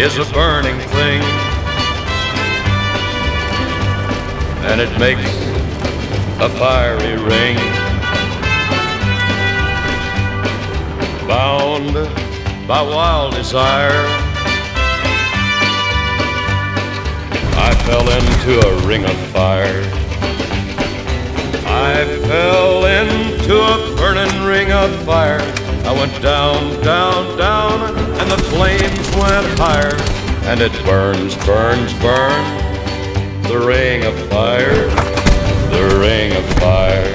is a burning thing, and it makes a fiery ring. Bound by wild desire, I fell into a ring of fire. I fell into a burning ring of fire. I went down, down, down, and the flames went higher. And it burns, burns, burns, the ring of fire, the ring of fire.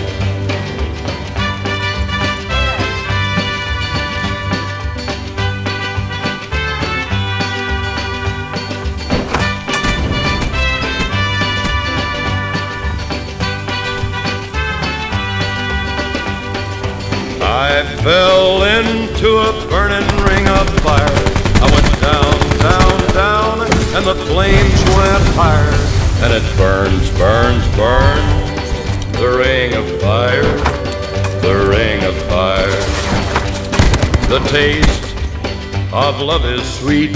I fell into a burning ring of fire. I went down, down, down, and the flames went higher. And it burns, burns, burns, the ring of fire, the ring of fire. The taste of love is sweet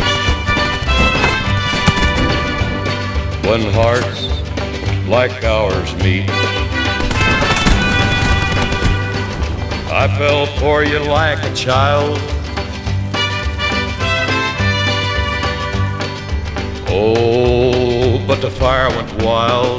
when hearts like ours meet. I fell for you like a child. Oh, but the fire went wild.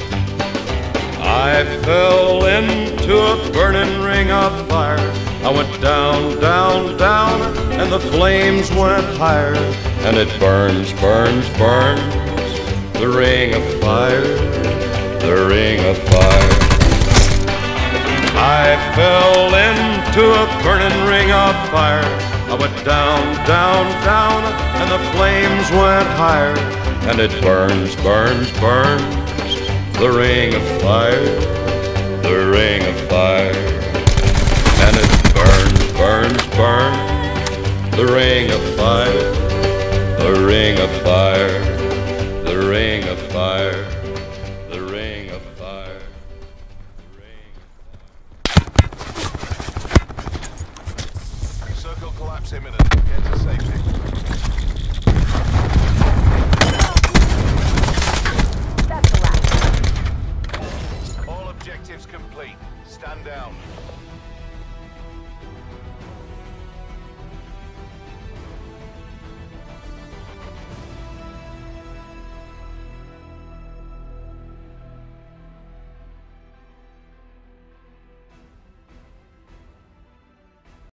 I fell into a burning ring of fire. I went down, down, down, and the flames went higher. And it burns, burns, burns, the ring of fire, the ring of fire. I fell into a burning ring of fire. I went down, down, down, and the flames went higher. And it burns, burns, burns, the ring of fire, the ring of fire. And it burns, burns, burns, the ring of fire, the ring of fire, the ring of fire, the ring of fire. Circle collapse imminent. Get to safety. That's the last. All objectives complete. Stand down.